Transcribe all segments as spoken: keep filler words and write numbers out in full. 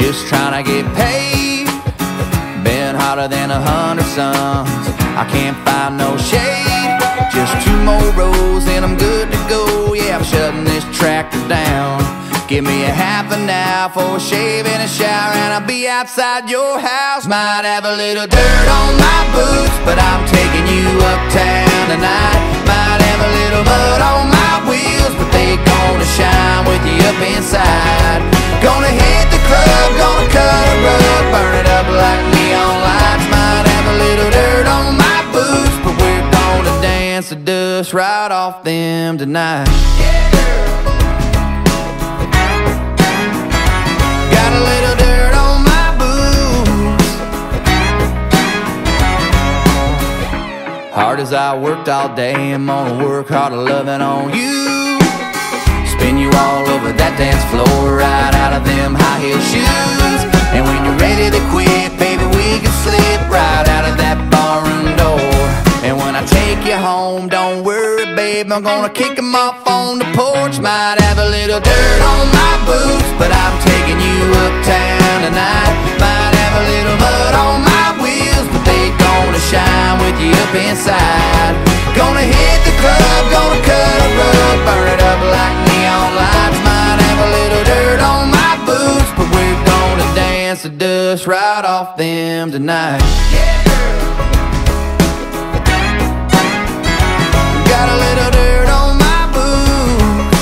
just trying to get paid. Been hotter than a hundred suns. I can't find no shade. Just two more rows and I'm good to go. Yeah, I'm shutting this tractor down. Give me a half an hour for a shave and a shower, and I'll be outside your house. Might have a little dirt on my boots, but I'm taking you uptown tonight. Might have a little mud on my wheels, but they gonna shine with you up inside. Gonna hit the club, gonna cut a rug, burn it up like neon lights. Might have a little dirt on my boots, but we're gonna dance the dust right off them tonight. Yeah, girl. Got a little dirt on my boots. Hard as I worked all day, I'm gonna work harder loving on you. Spin you all over that dance floor, right out of them high heel shoes. And when you're ready to quit, baby, we can slip right out of that barroom door. And when I take you home, don't worry, babe, I'm gonna kick them off on the porch. Might have a little dirt on my boots, but I'm taking you uptown tonight. Might have a little mud on my wheels, but they gonna shine with you up inside. Gonna hit the club, gonna cut a rug, burn it up like neon lights. Might have a little dirt on my boots, but we're gonna dance the dust right off them tonight. Yeah, girl. Got a little dirt on my boots.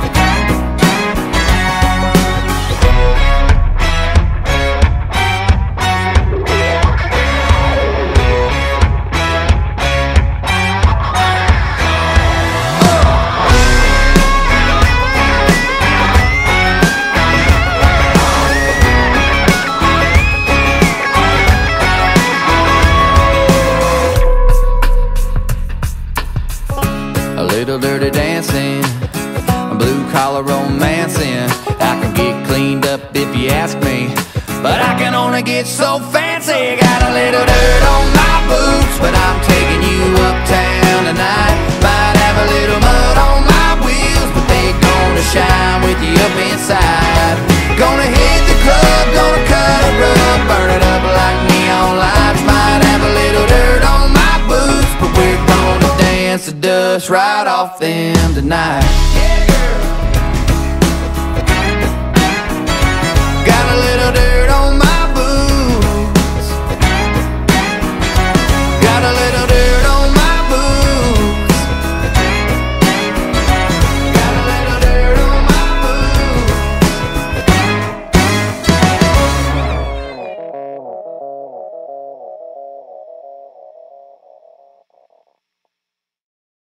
A little dirty dancing, blue collar romancing. I can get cleaned up if you ask me, but I can only get so fancy. Got a little dirt on my boots, but I'm taking you uptown tonight. Might have a little mud on my wheels, but they gonna shine with you up inside. Gonna hit the club, gonna cut a rug, burn it up like neon lights. Might have a little dirt on my boots, but we're gonna dance the dust right off them tonight. Yeah.